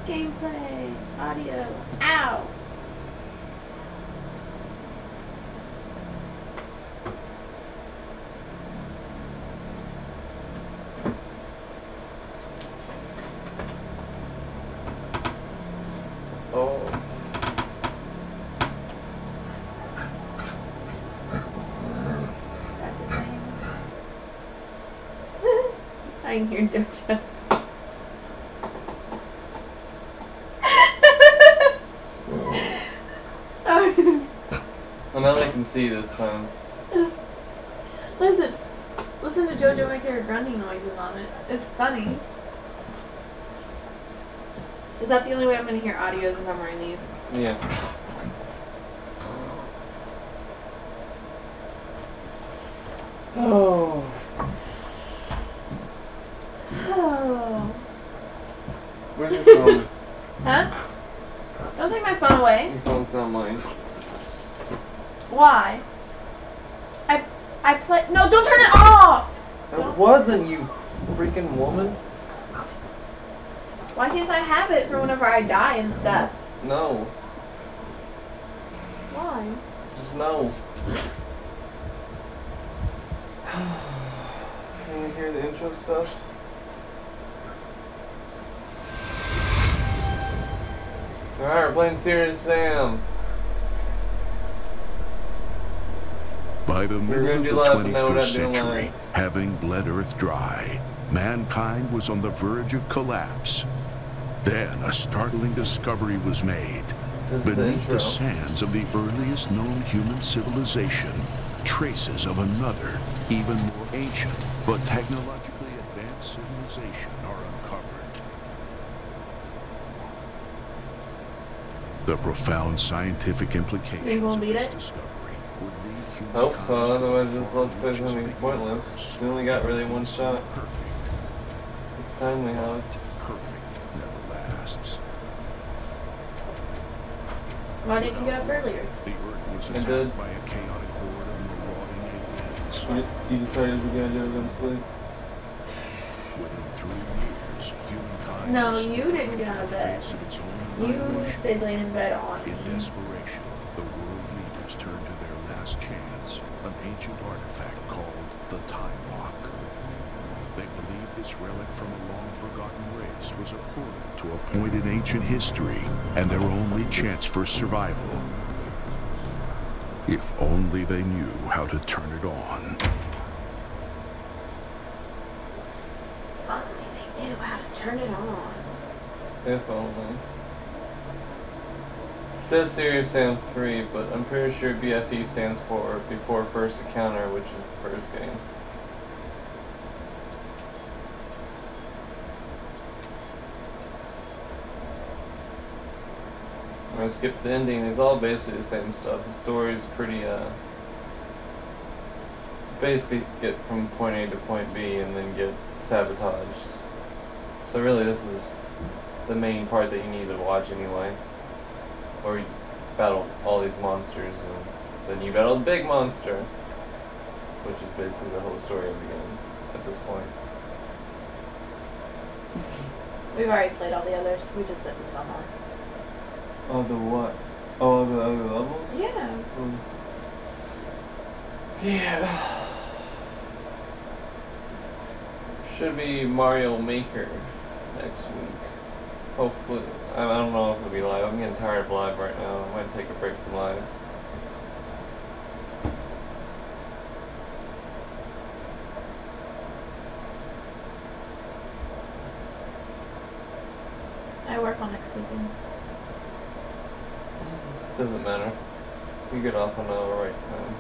Gameplay. Audio. Ow. Oh. That's a thing. I can hear JoJo. Well, now they can see this time. Listen to JoJo make her grunting noises on it. It's funny. Is that the only way I'm going to hear audios if I'm wearing these? Yeah. Oh. Oh. Where's your phone? Huh? Don't take my phone away. Your phone's not mine. Why? I play. No, don't turn it off! It wasn't, you freaking woman. Why can't I have it for whenever I die and stuff? No. Why? Just no. Can you hear the intro stuff? Alright, we're playing Serious Sam. By the middle of the live, 21st century, having bled Earth dry, mankind was on the verge of collapse. Then a startling discovery was made. Beneath the sands of the earliest known human civilization, traces of another, even more ancient, but technologically advanced civilization are uncovered. The profound scientific implications of this discovery would lead humankind. Hope so, otherwise this Let's Play is going to be pointless. We only got really one shot. Perfect. It's time we have. Perfect never lasts. Why didn't you get up earlier? The Earth was I attacked did. by a chaotic horde of marauding aliens. You decided you were going to do it on sleep. Within 3 years, humankind No, was you didn't get out of the bed. face of its own You annihilation. stayed laying in bed on me. In desperation, the world leaders turned to their last chance, an ancient artifact called the Time Lock. They believed this relic from a long-forgotten race was a portal to a point in ancient history, and their only chance for survival. If only they knew how to turn it on. If only they knew how to turn it on. If only. It says Serious Sam 3, but I'm pretty sure BFE stands for Before First Encounter, which is the first game. I'm gonna skip to the ending. It's all basically the same stuff. The story's pretty, basically get from point A to point B and then get sabotaged. So really this is the main part that you need to watch anyway. Or you battle all these monsters and then you battle the big monster. Which is basically the whole story of the game at this point. We've already played all the others. We just didn't come on. Oh, the what? Oh, the other levels? Yeah. Yeah. Should be Mario Maker next week. Hopefully. I don't know if it'll be live. I'm getting tired of live right now. I might take a break from live. I work on next weekend. Doesn't matter. You get off on the right time.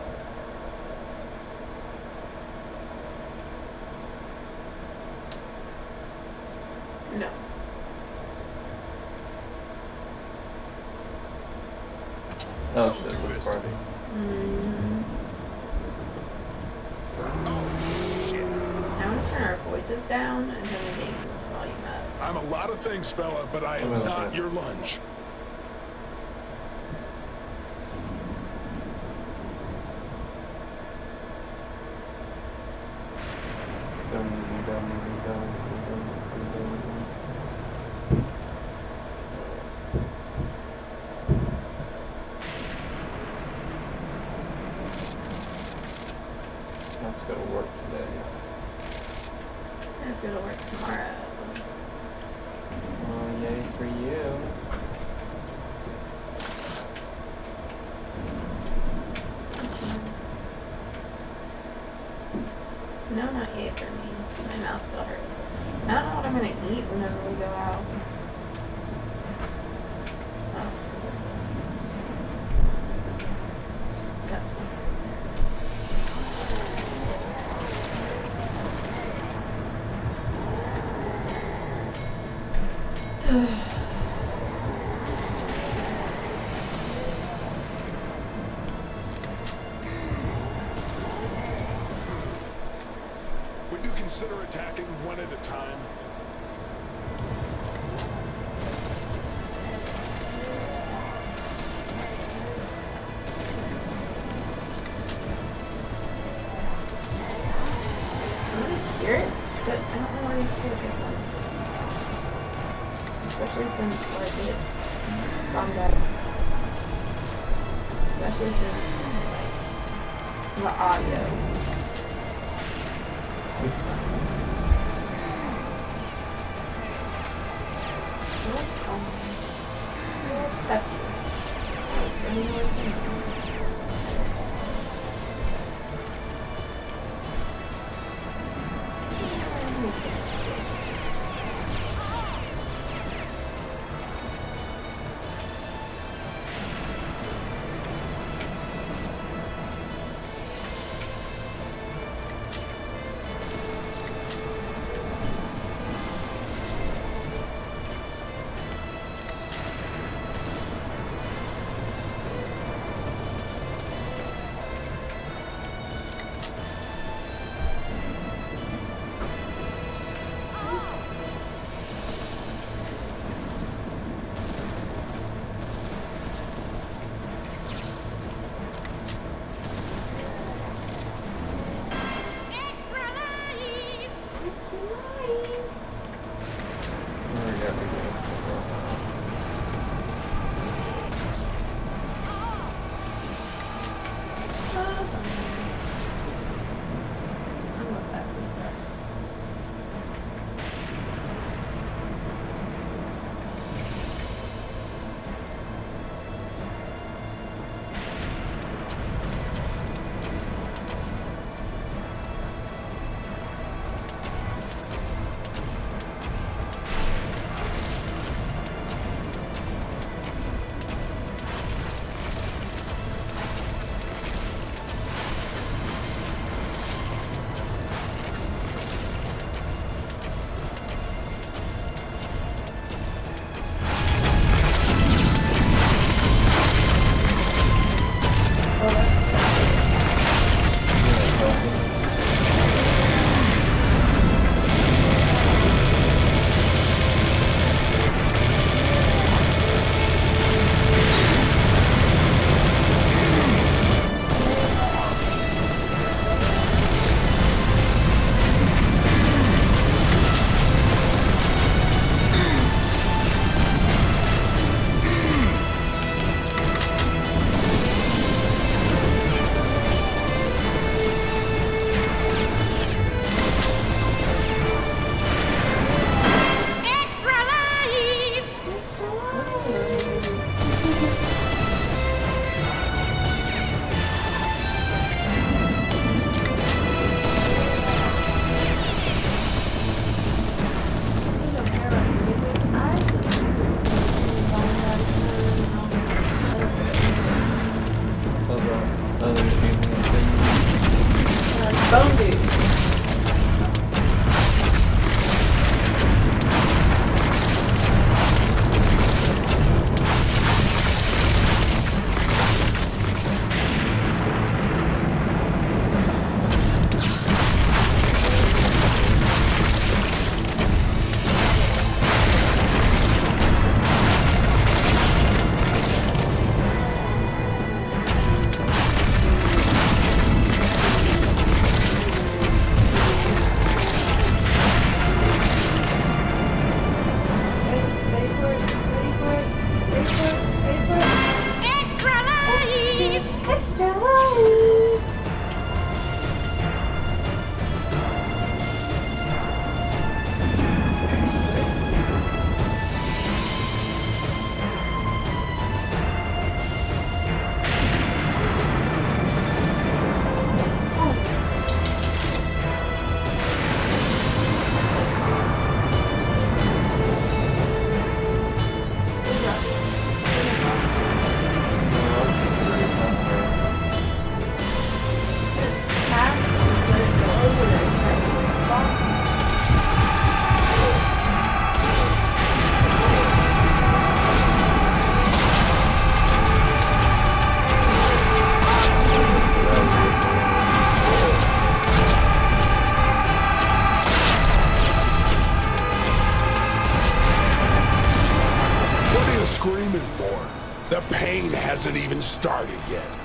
No. Oh shit, this party. I want to turn our voices down and turn the game volume up. I'm a lot of things, fella, but I am not your lunch. I don't know if it'll be live. I'm getting tired of live right now. I might take a break from live. I work on next weekend. Dum, dum, dum, dum, dum, dum. I don't know if it'll be live. I'm getting tired of live right now. I might take a break from live. Dum, dum, dum, dum, dum, dum, dum, dum. have to go to work tomorrow. Oh, yay for you. No, not yay for me. My mouth still hurts. I don't know what I'm gonna eat whenever we go out. Oh. That's fine. Would you consider attacking one at a time? I want to hear it, but I don't know where you see the big ones. Especially since, like, it combat. Especially since, like, the audio is fun. That's you. screaming for? The pain hasn't even started yet.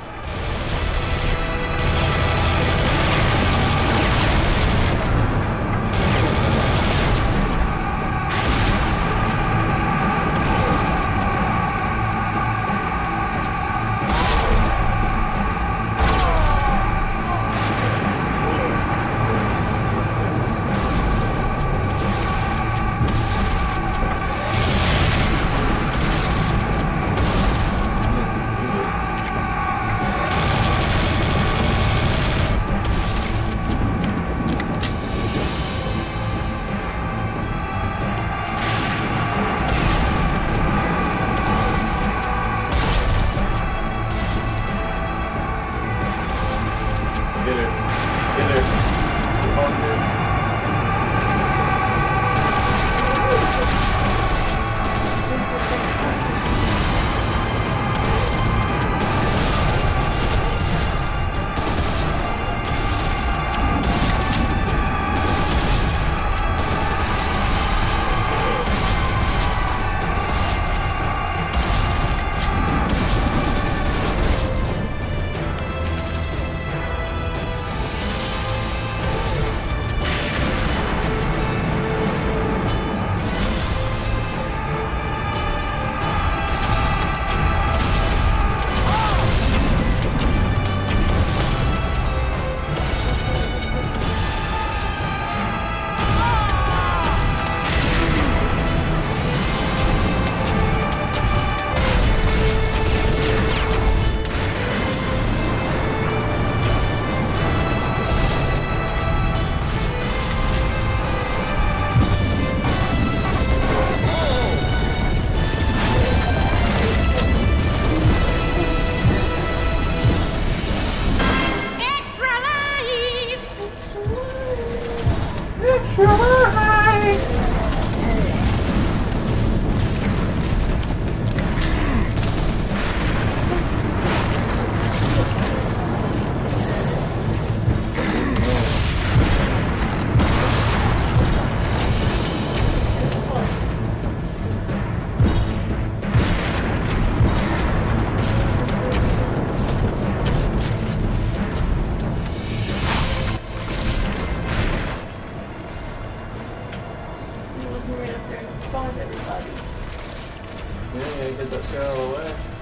Get that shit out of the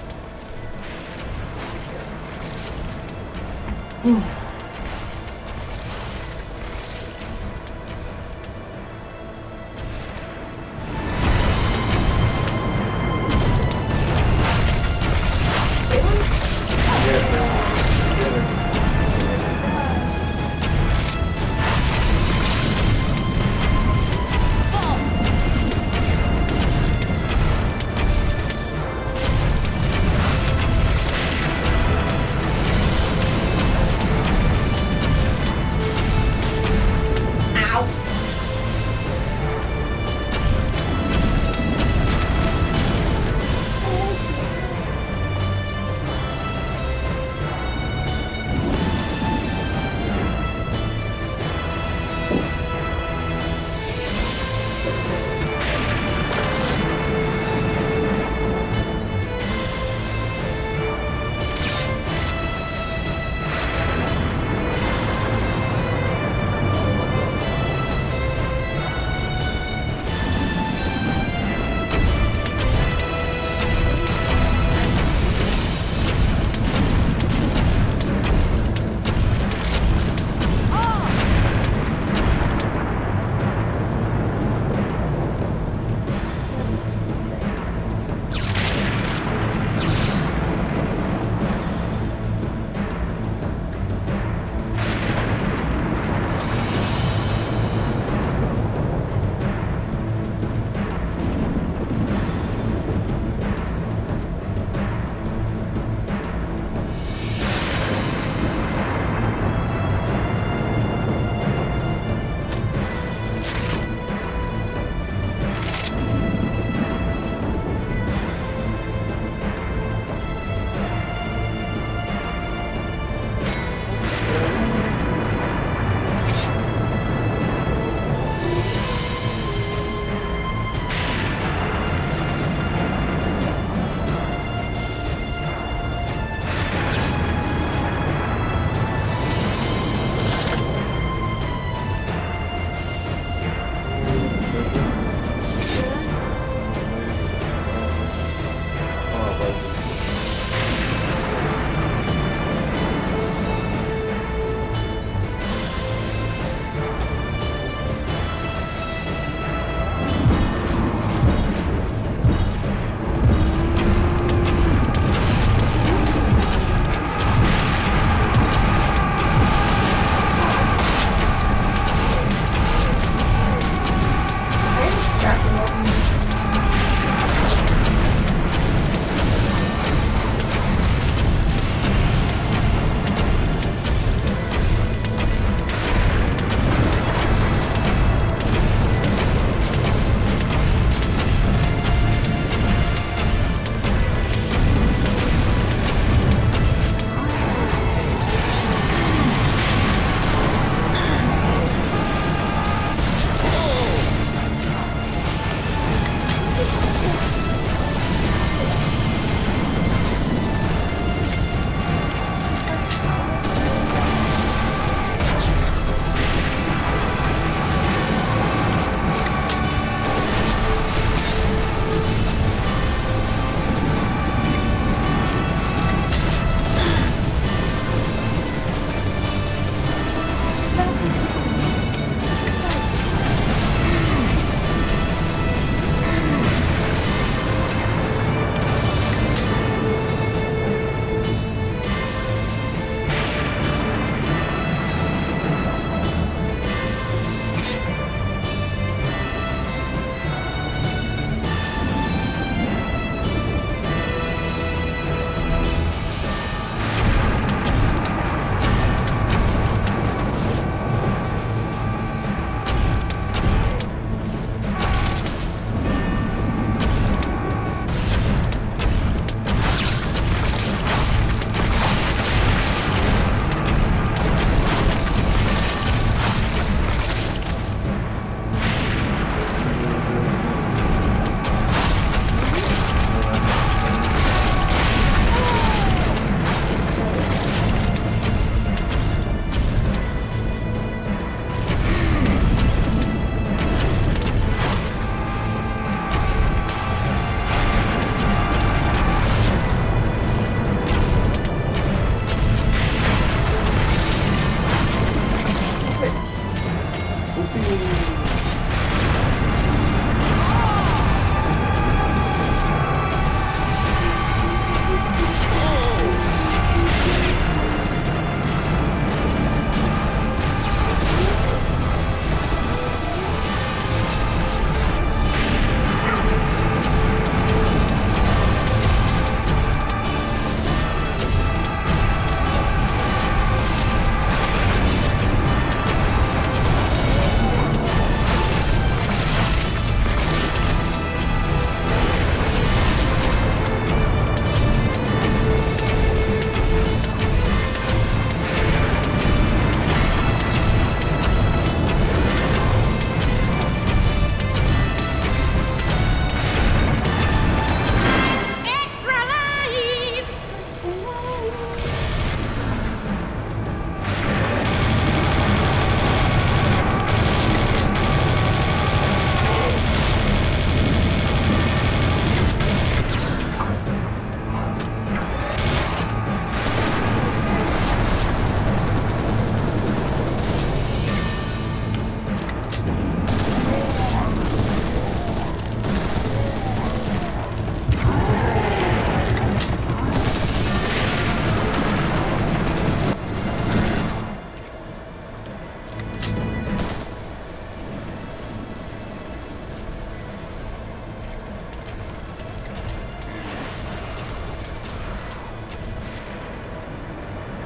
way.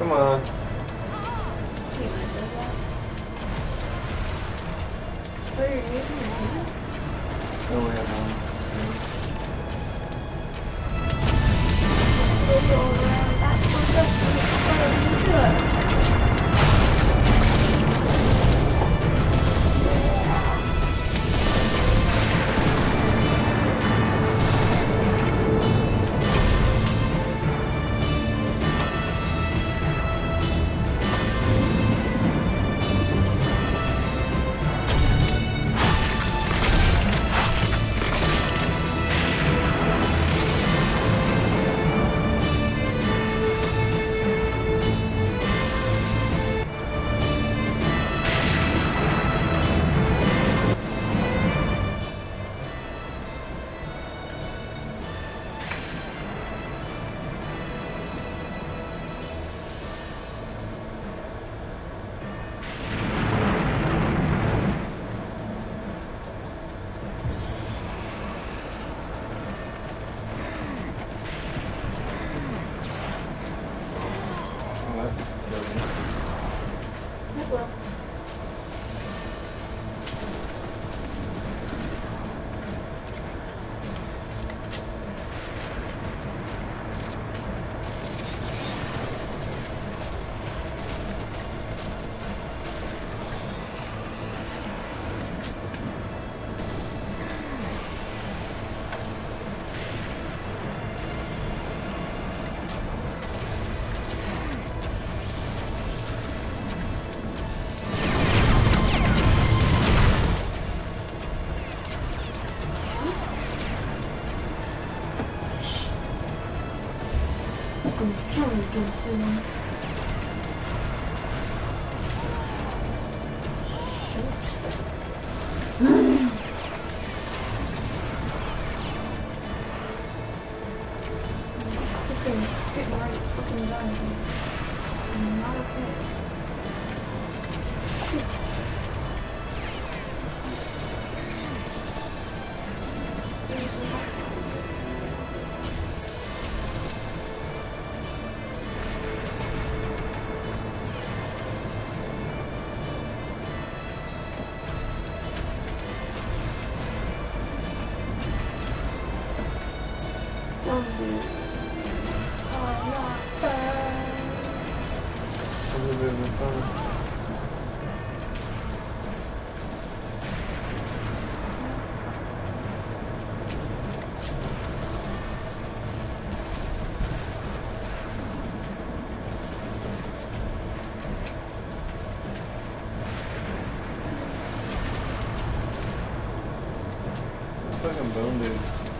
Come on. Oh, you're using your hands? I only have one. We'll go around backwards, Fucking bone dude.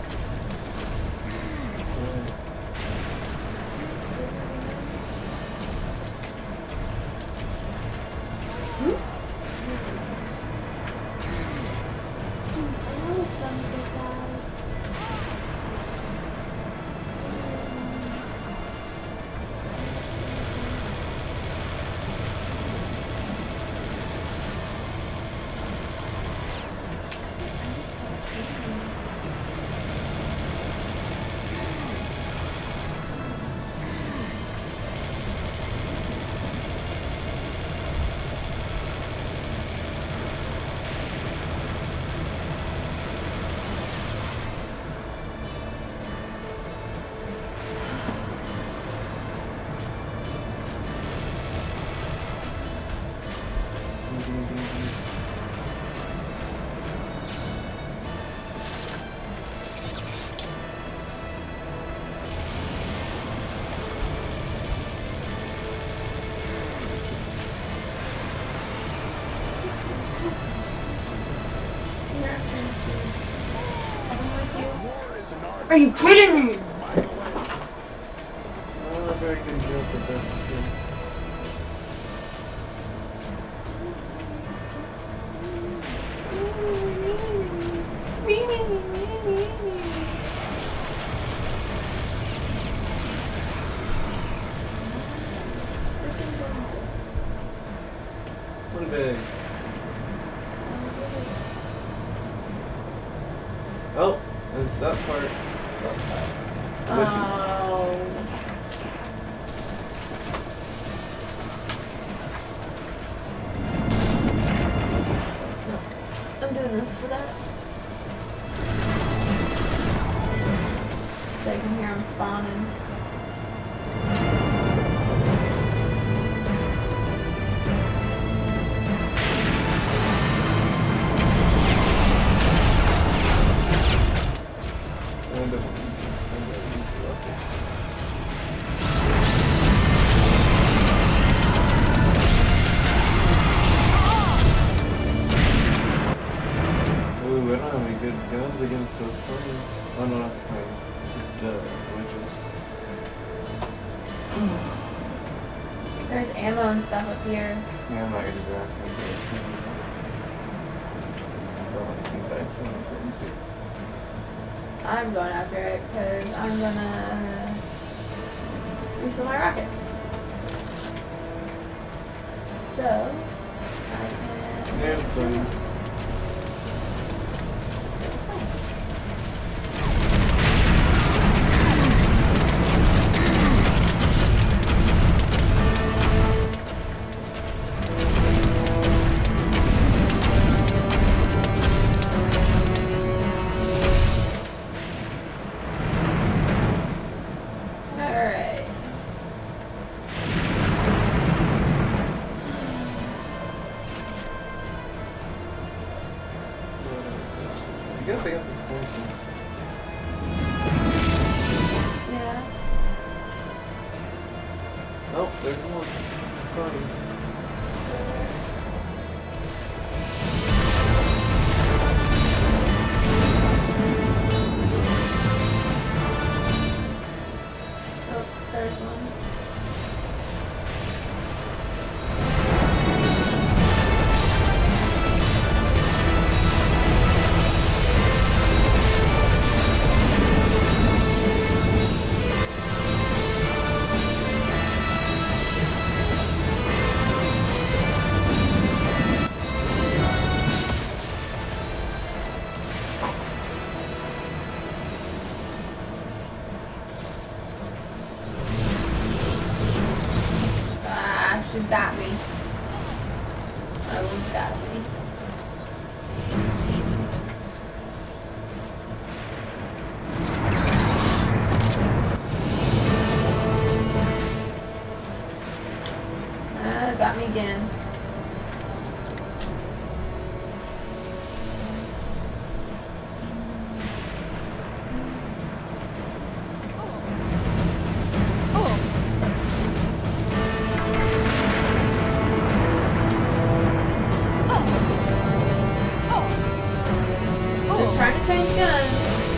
Are you kidding me? Not a very good joke at this. One big. Oh, it's that part. Oh. this for that. So I can hear them spawning. Against those planes. Oh no, not planes. Witches. There's ammo and stuff up here. Yeah, I'm not gonna grab them. So I think that I'm going after it because I'm gonna refill my rockets. So I can. There's planes. I guess I got the sniper. Yeah. Oh, there's one. I saw you. Oh, there's one. She got me. Almost got me. Got me again. Trying to change guns.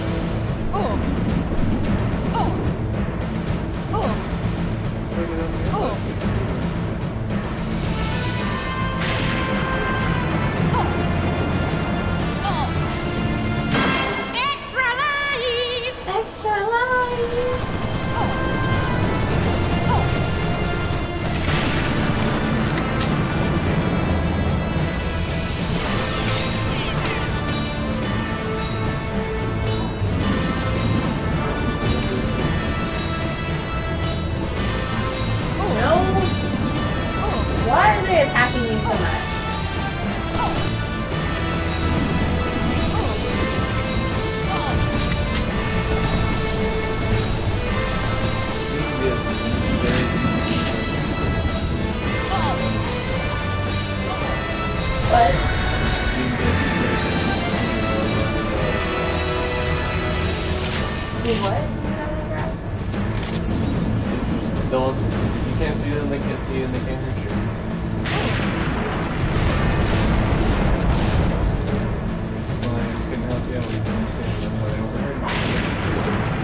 Extra life! Extra life! Why are they attacking me so much? What? Do what? Don't. You can't see them. They can't see you, and they can't hurt you. Well, I couldn't help you out. We couldn't see them. That's why they overheard you.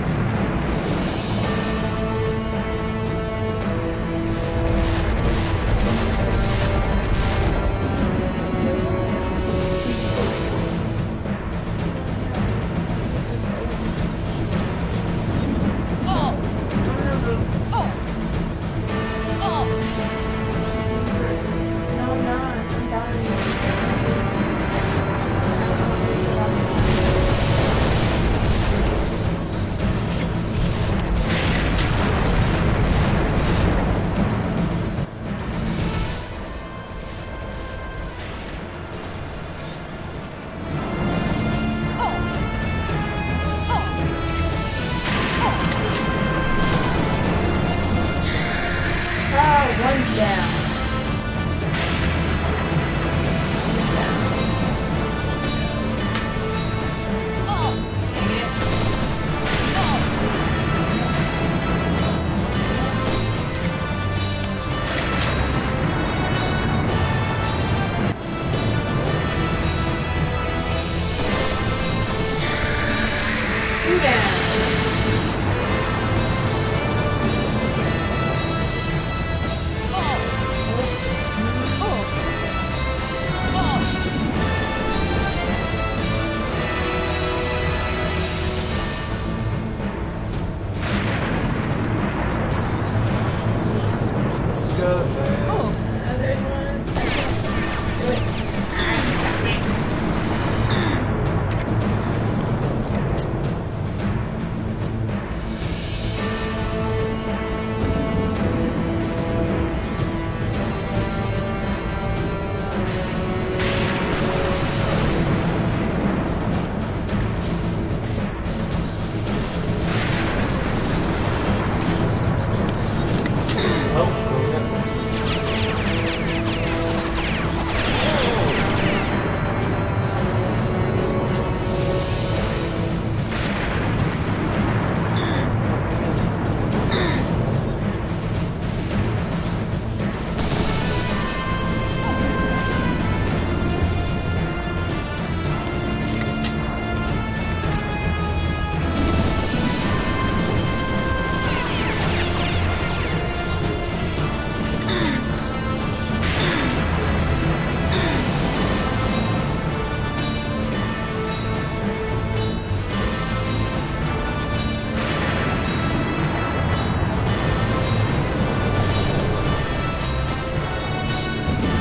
No, I'm not. I'm dying.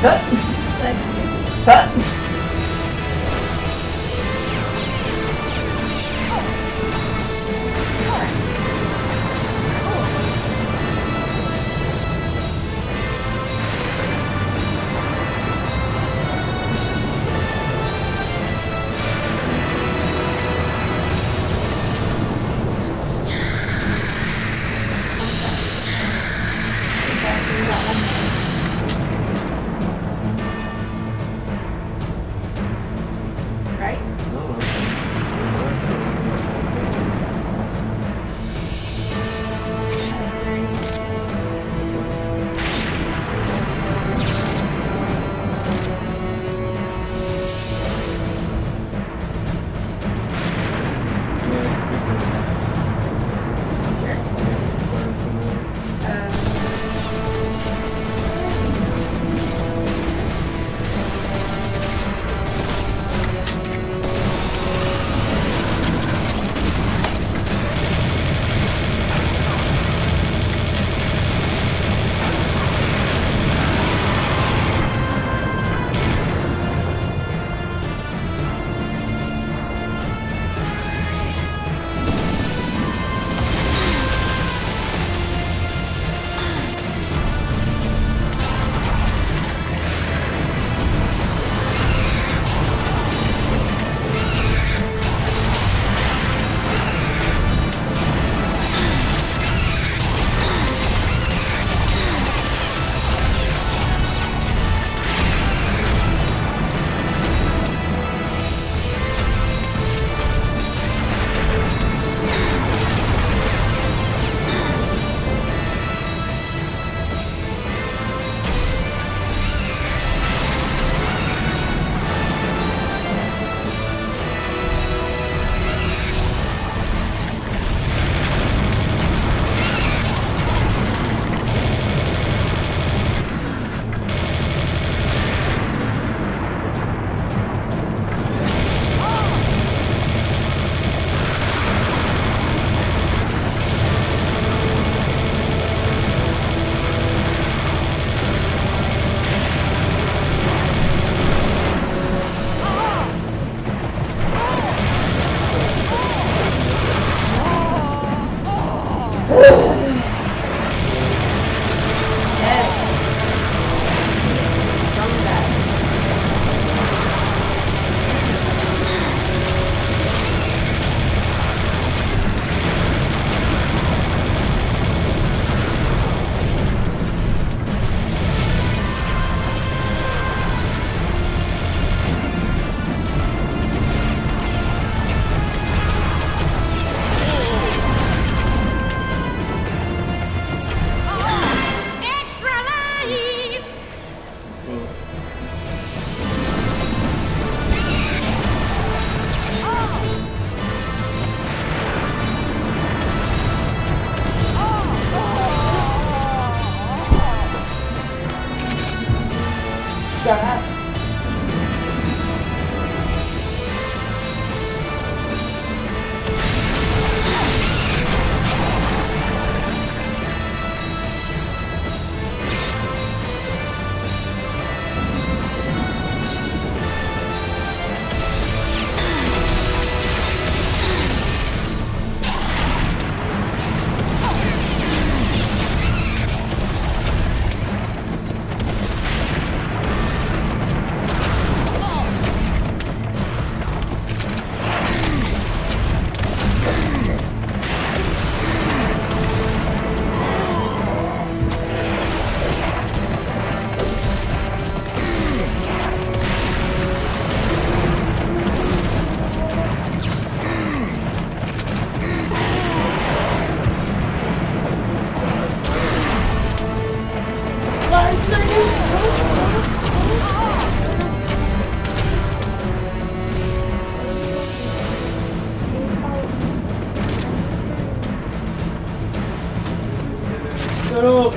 Shut up. Shut up!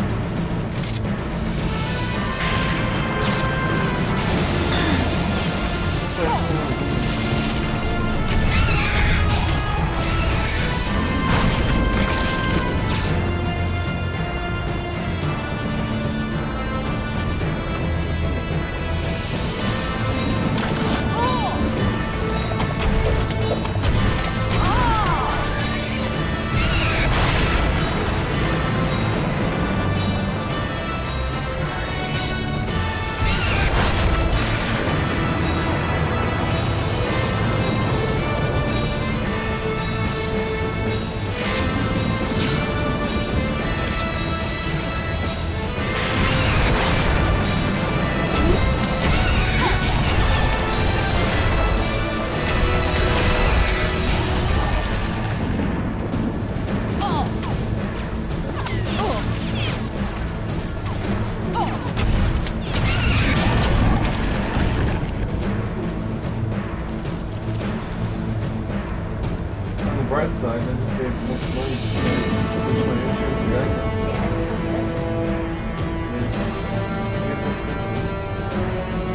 bright side, I just saved much money. Switch my insurance to Geico. Yeah, it's expensive.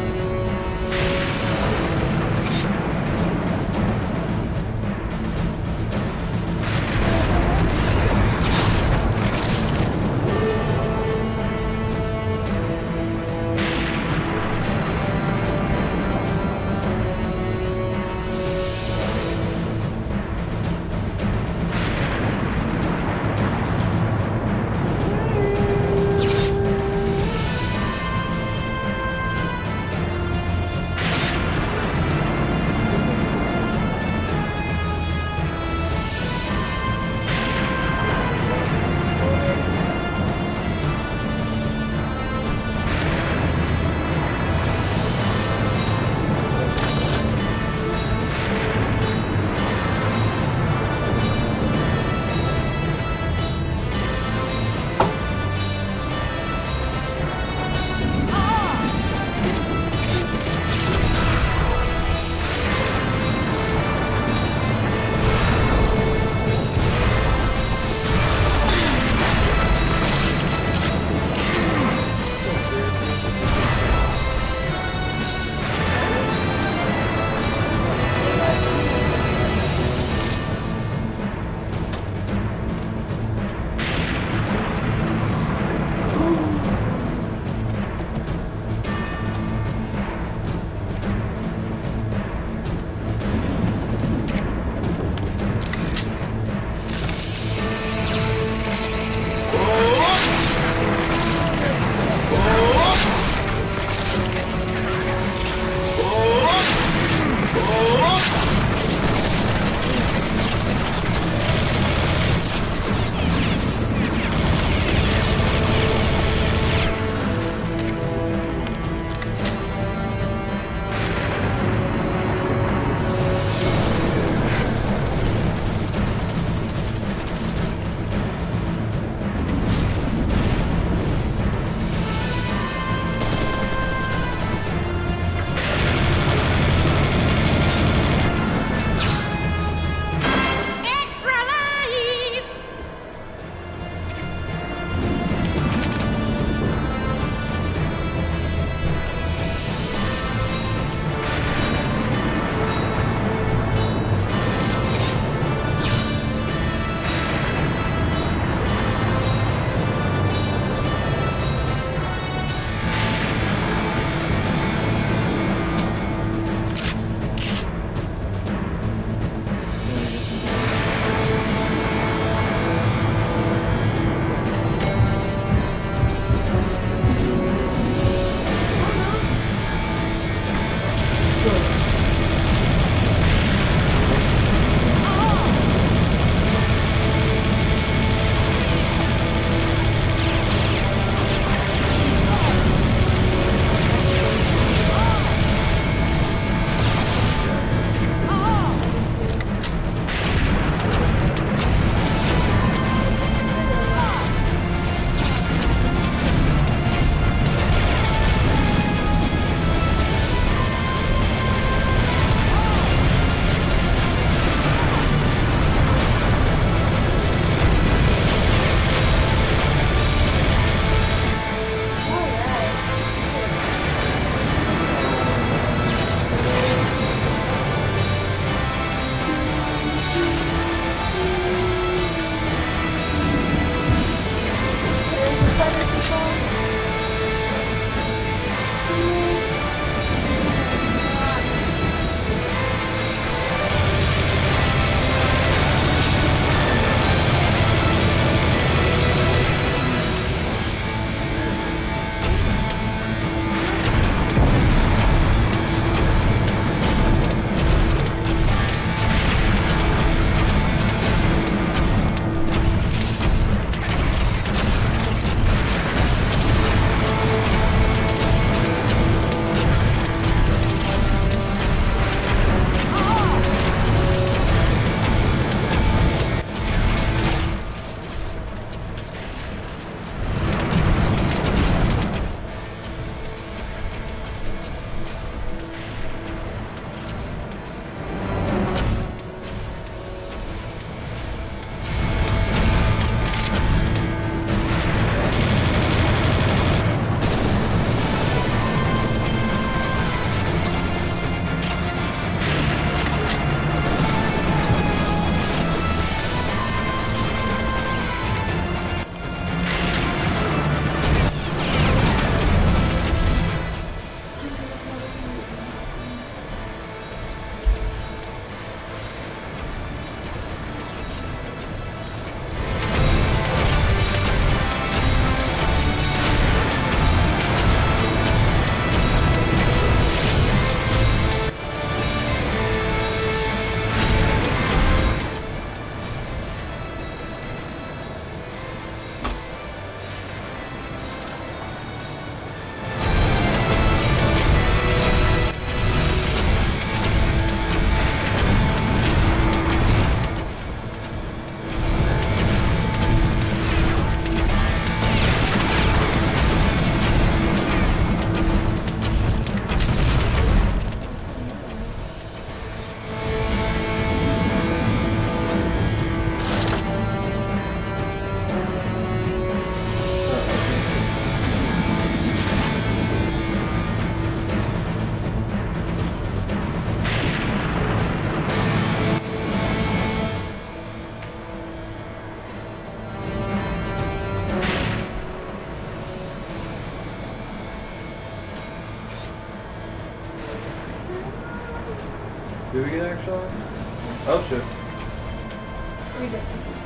you actualize? Oh shit. Read it.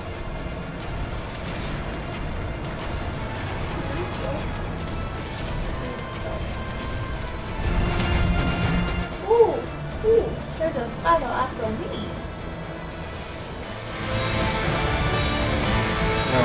Ooh, there's a spider after me. No,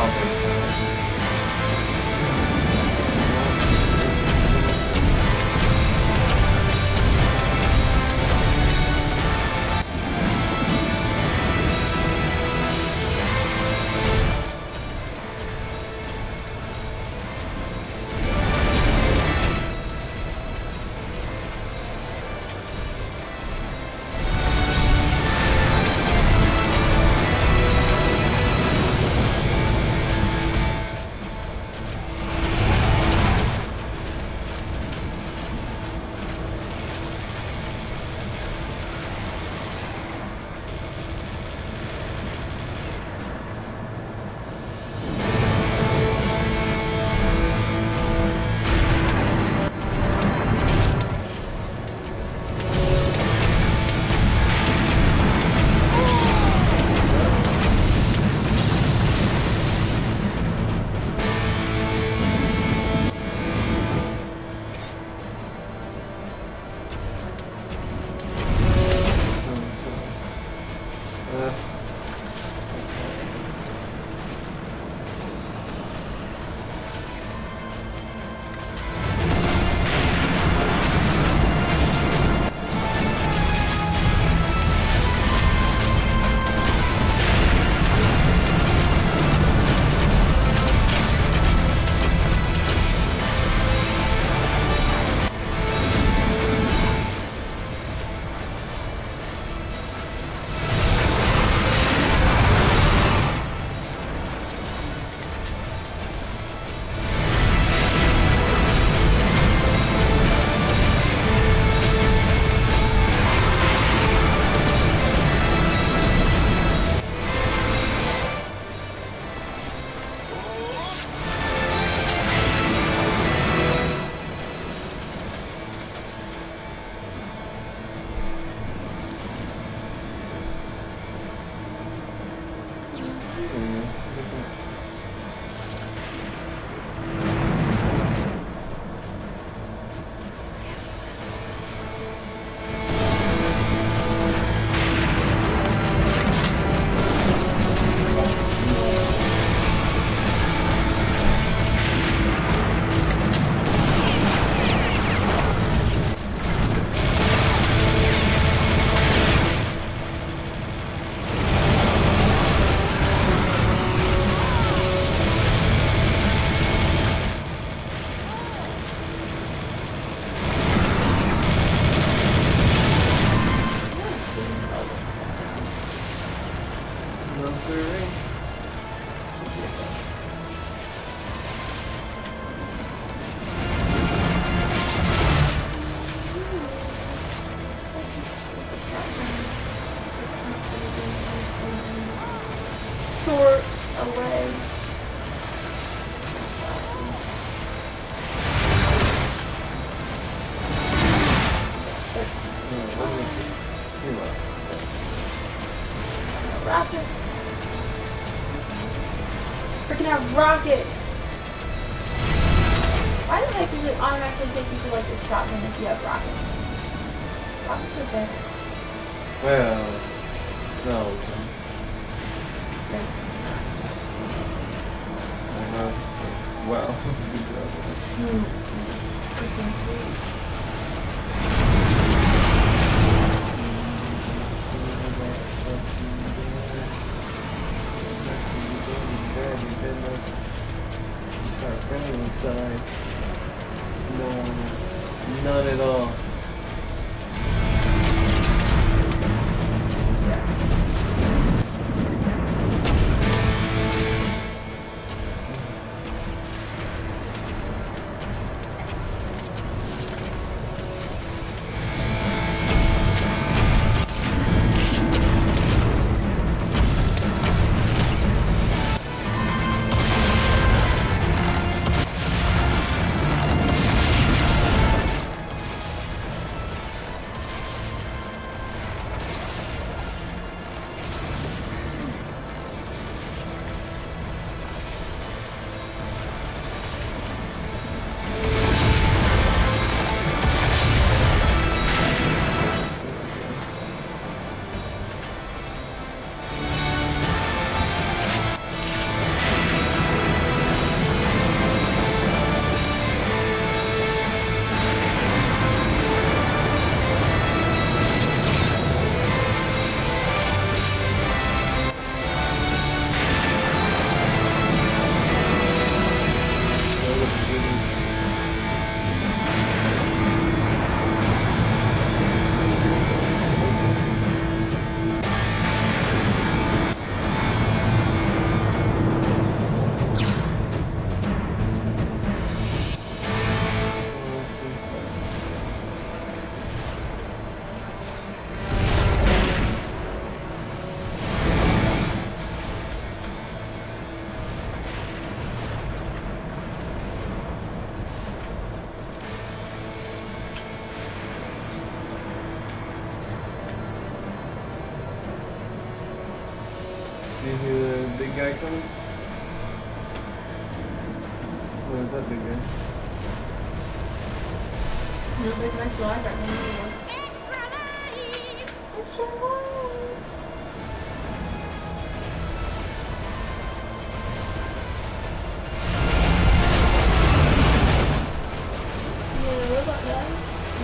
Sort away. Rocket. Freaking have rockets. Why the heck does it automatically take you to like a shotgun if you have rockets? Rockets are better. Well, no. Wow. No, none at all. Do you hear the big guy coming? Where's that big guy? No, there's next to our back. Extra life. Extra life. Yeah, robot guys.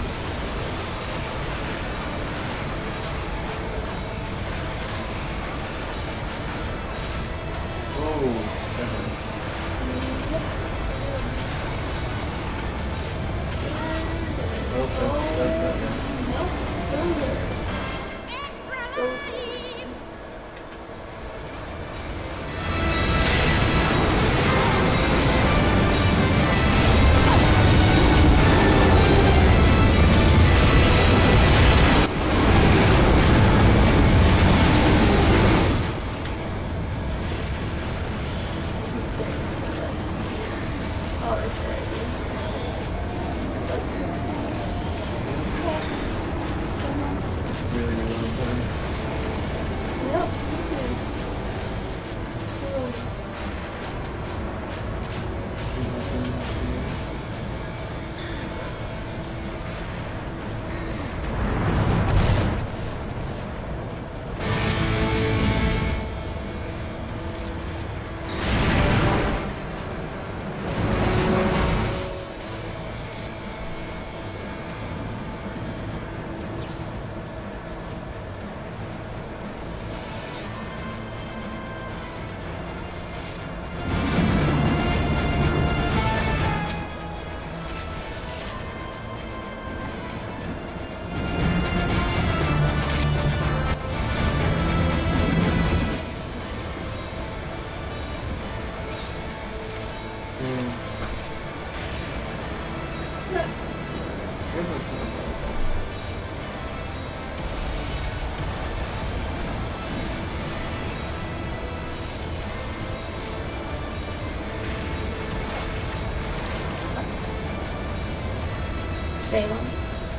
Salem.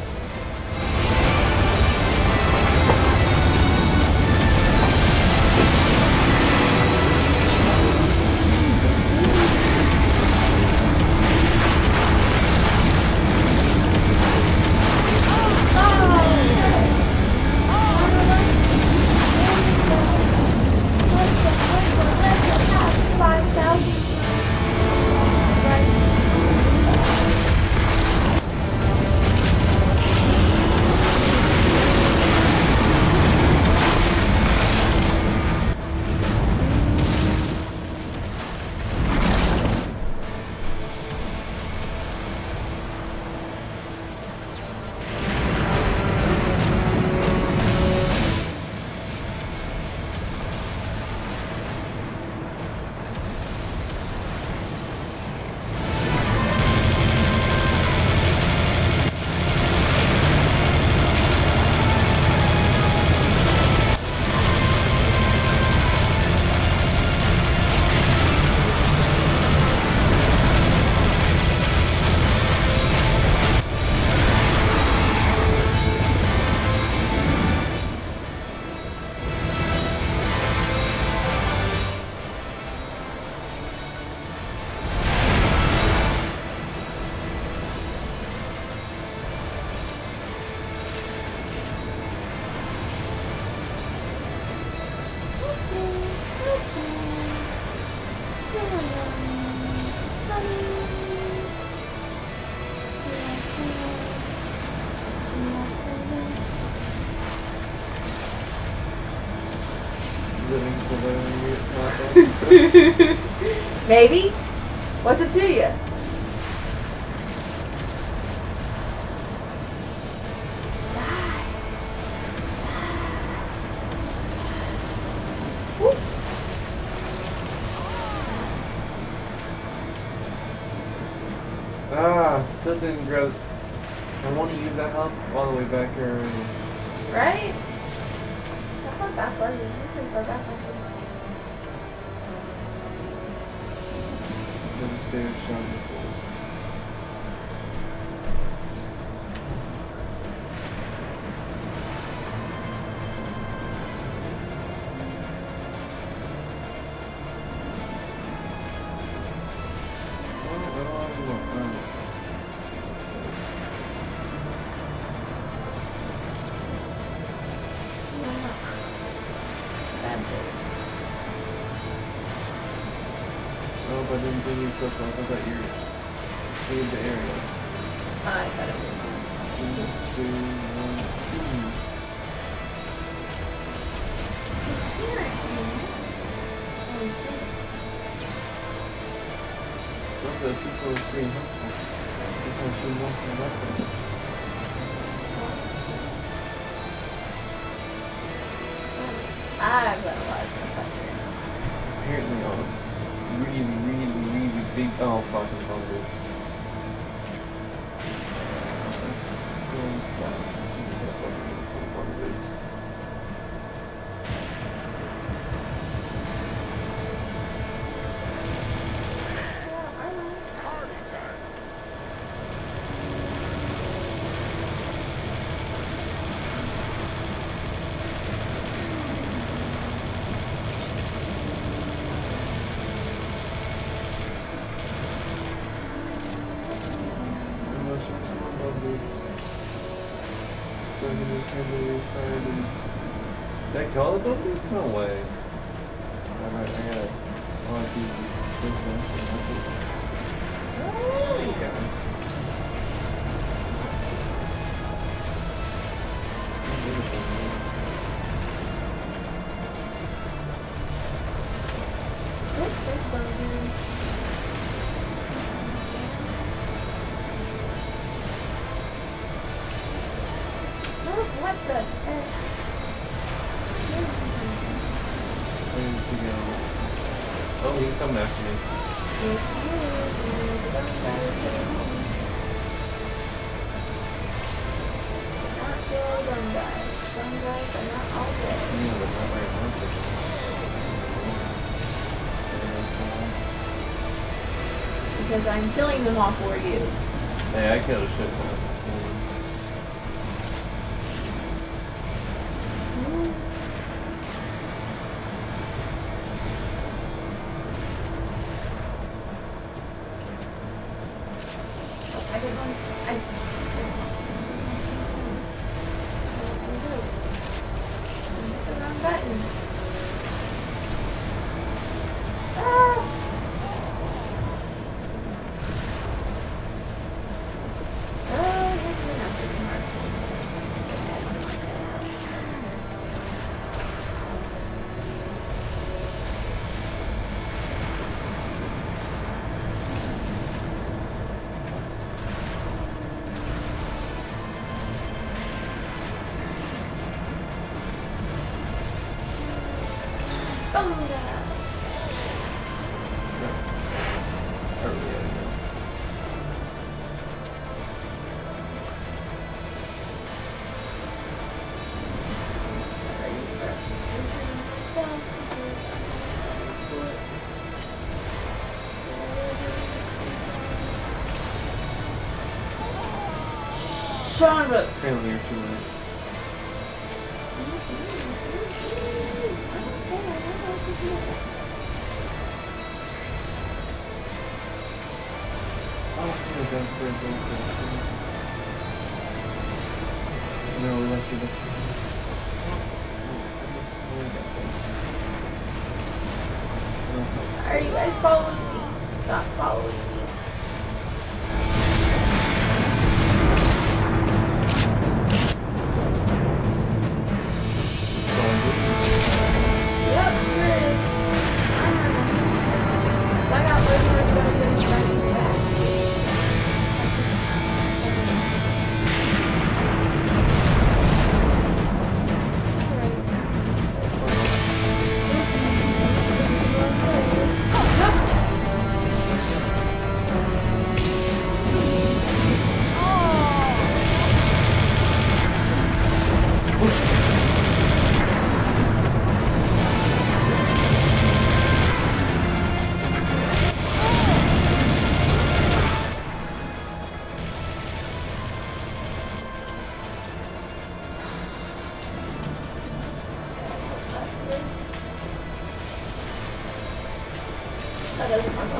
Maybe? What's it to you? Still didn't grab. I want to use that health all the way back here. Right? That's not that far. You can go back. The stairs shot before. Oh, but I didn't bring you so close. I thought you cleared the area. I thought it was. 3, 2, 1, Love this. He full screen, huh? This one she wants to weapon. I've got a lot of stuff up here. Apparently on really big fucking bunkers. Let's go and fly and see if that's what we need some bunkers. So I can just handle these fire dudes. Did I kill all the buildings? No way. Alright, I wanna see if you think this and that's it. There you go. What's this building? What the heck? Oh, he's coming after me. Not kill gun guys. Gun guys are not all dead. Yeah, but not right now. Because I'm killing them all for you. Hey, I killed a shit ton. Son of a... Apparently you're too late. Oh, downstairs. No, we left you there. Are you guys following me? Stop following me. Yep, sure is. I got way more going than running back. That doesn't work.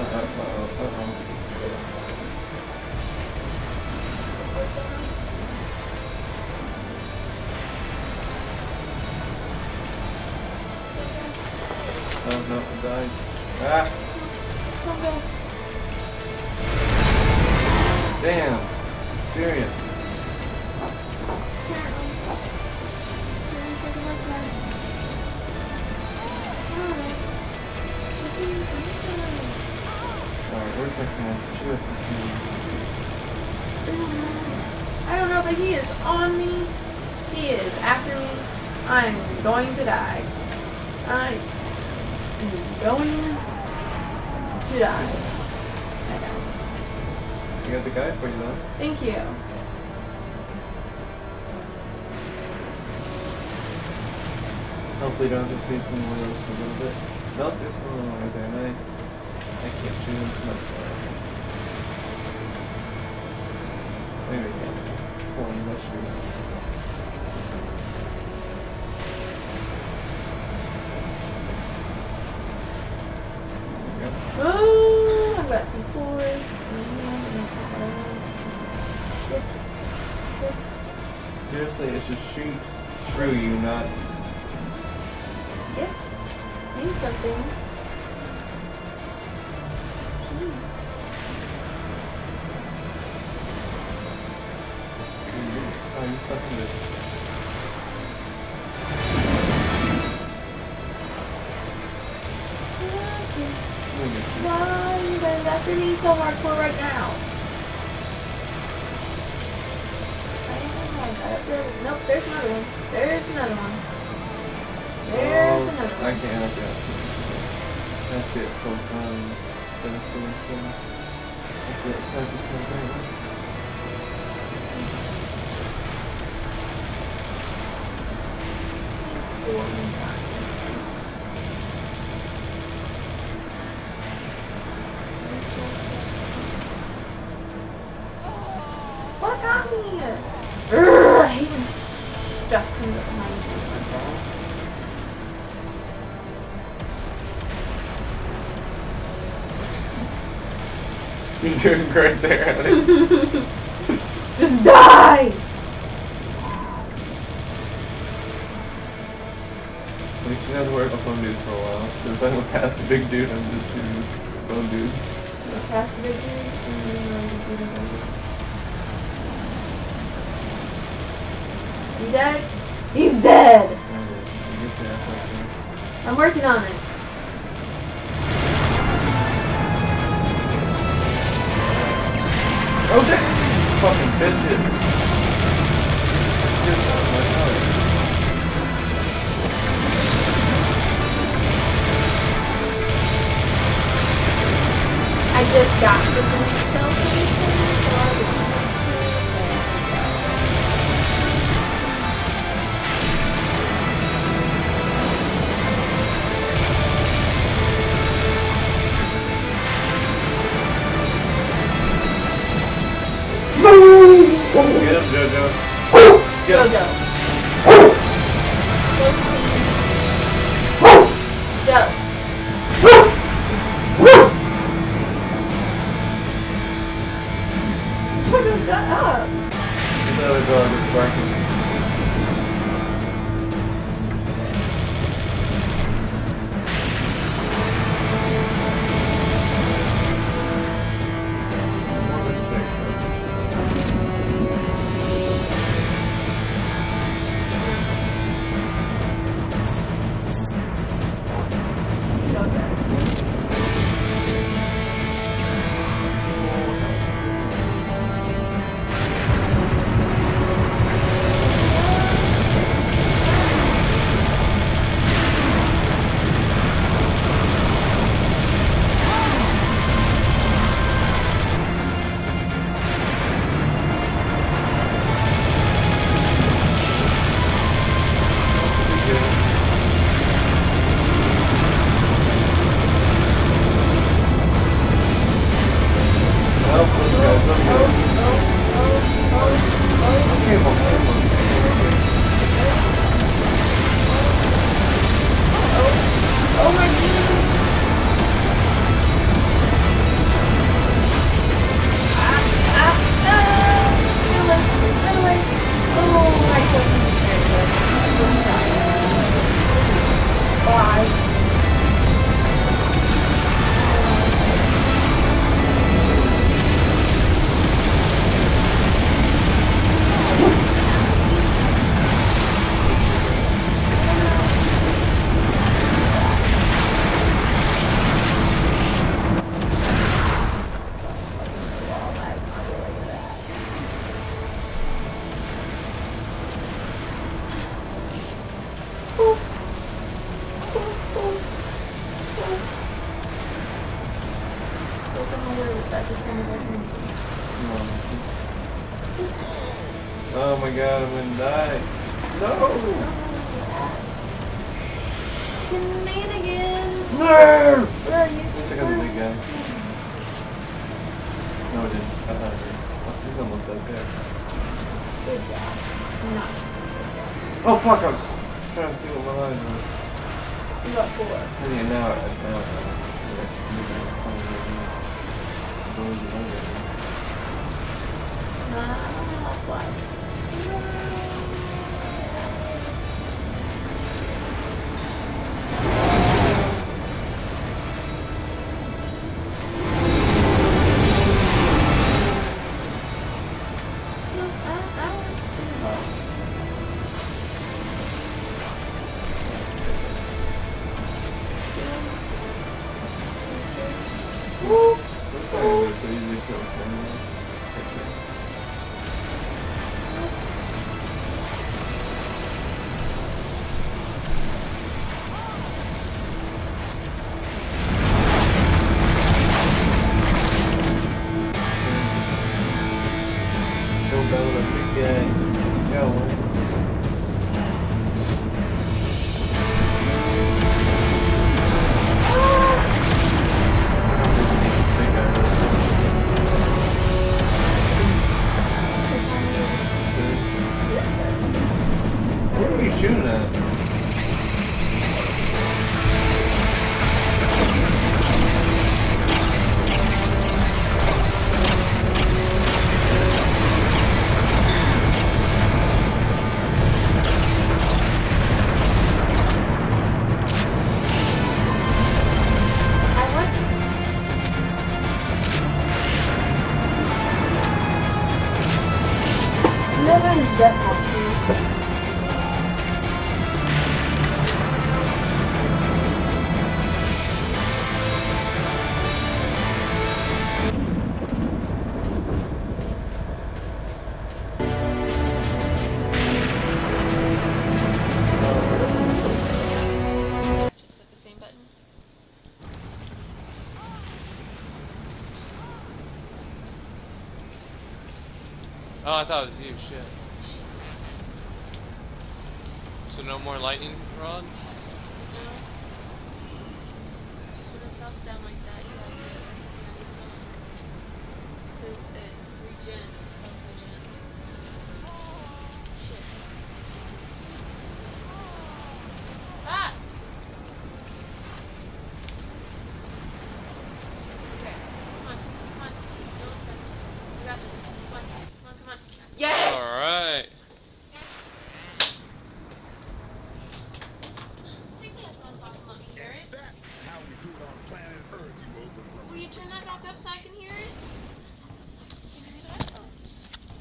Oh no, I died. Ah! Come back. Damn. Serious. Alright, where's my command? She has some keys. I don't know, but he is on me. He is after me. I'm going to die. I am going to die. I know. You got the guy for you though. Thank you. Hopefully you don't have to face anyone else for a little bit. Nope, there's no one right there, and I can't shoot him too much. Maybe we can. 20, that should be enough. Oh, I've got some cords. Shit. Seriously, it should shoot through you, not. Yeah. Need something. Jeez. Oh, you fucking did. Why are you guys after me so hardcore right now? Nope, there's another one. There's another one. There's another one. I can't help you out. I have to get close on the silly things. I see that sniper's coming right now. What got me? Urgh, I hate when stuff comes up behind me like that. You're doing great there, honey. Just die! We should have to worry about phone dudes for a while. Since I went past the big dude, I'm just shooting phone dudes. Past the big dude? You dead? He's dead! I'm working on it. Oh shit! Fucking bitches! Just my car. I just got the new cell phone, so I'll be Get him, Jojo. Get him. Jojo. Joe. Jojo, shut up. Get the other dog that's barking. More than sick, where was that? Just kind of like me. Oh my god, I'm gonna die. No! Shenanigans! No! Where are you? At least I got the big guy. No, I didn't. I thought he's almost up there. Good job. No. Oh fuck, I was trying to see what my line was. You got 4. Yeah, now I'll slide. Oh, I thought it was you, shit. So no more lightning rods? No. Just when it drops down like that, you have to because it regens, self-regen. Shit. Ah! Okay, come on. Don't touch. I got this. Come on. Yes! Alright. That's how we do it on planet Earth, you overgrown. Will you turn that back up so I can hear it? Can you hear the headphones?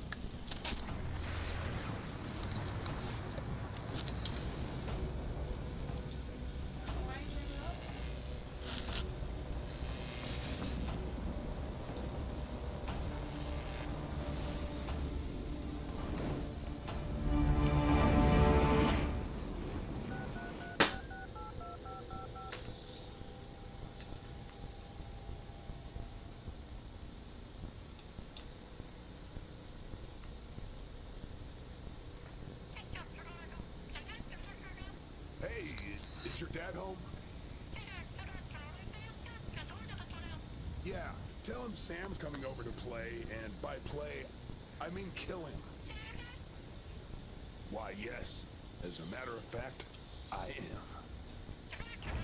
Why are you turning it up? Hey, is your dad home? Yeah, tell him Sam's coming over to play, and by play, I mean kill him. Why, yes. As a matter of fact, I am.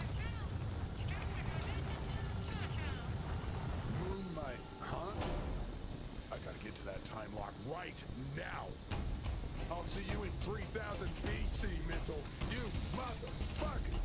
Moonlight, huh? I gotta get to that time lock right now. I'll see you in 3000 BC, mental. You motherfucker!